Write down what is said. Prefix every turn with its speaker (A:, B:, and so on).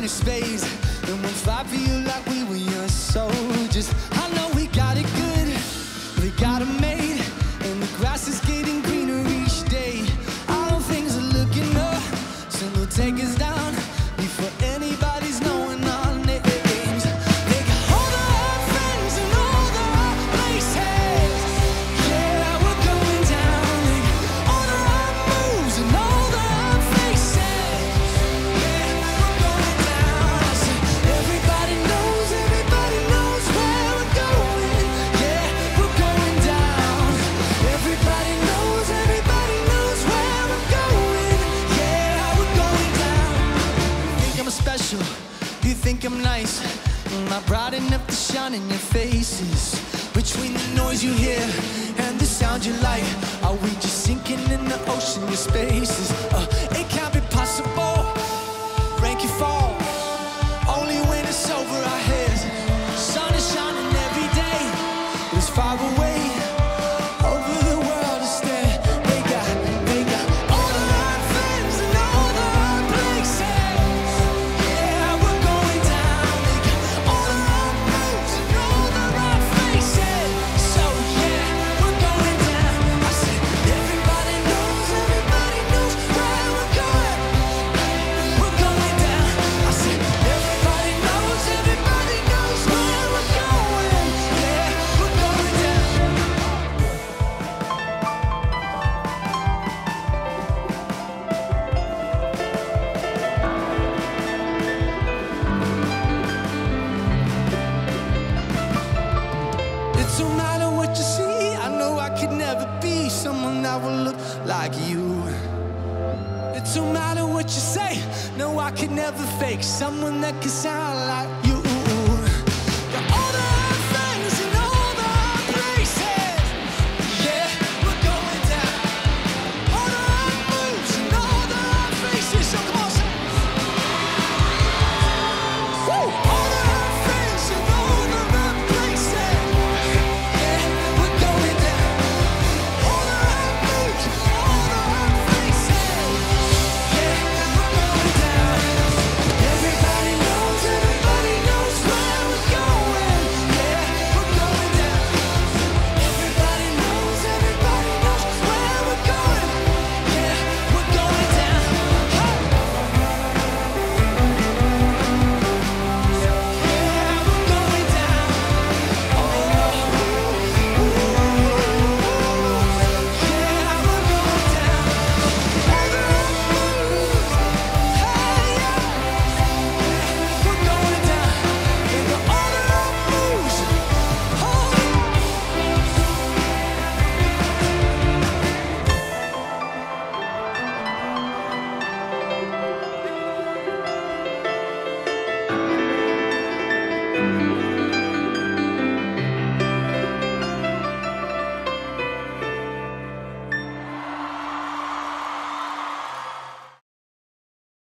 A: inner space, and we'll fight for you like we were your soldiers. I know we got it good, we got it made, and the grass is getting greener each day. All things are looking up, so they'll take us down before anybody's knowing our names. They got all the hard friends and all the hard places. Yeah, we're going down. They got all the hard moves and all the hard faces. Yeah, we're going down. I said, everybody knows where we're going. Yeah, we're going down. Everybody knows where we're going. Yeah, we're going down. You think I'm special? You think I'm nice? Am I bright enough to shine in your faces? Between the noise you hear and the sound you like, are we just sinking in the ocean of spaces? It can't be possible. Rain can fall only when it's over our heads. Sun is shining every day. It's far away over the world instead. They got all the hard friends and all the hard places. Yeah, we're going down. They got all the hard moves and all the hard faces. So yeah, we're going down. I said, everybody knows where we're going. We're going down. I said, everybody knows where we're going. Yeah, we're going down. It don't matter what you see. I know I could never be someone that will look like you. It don't matter what you say. No, I could never fake someone that could sound like you.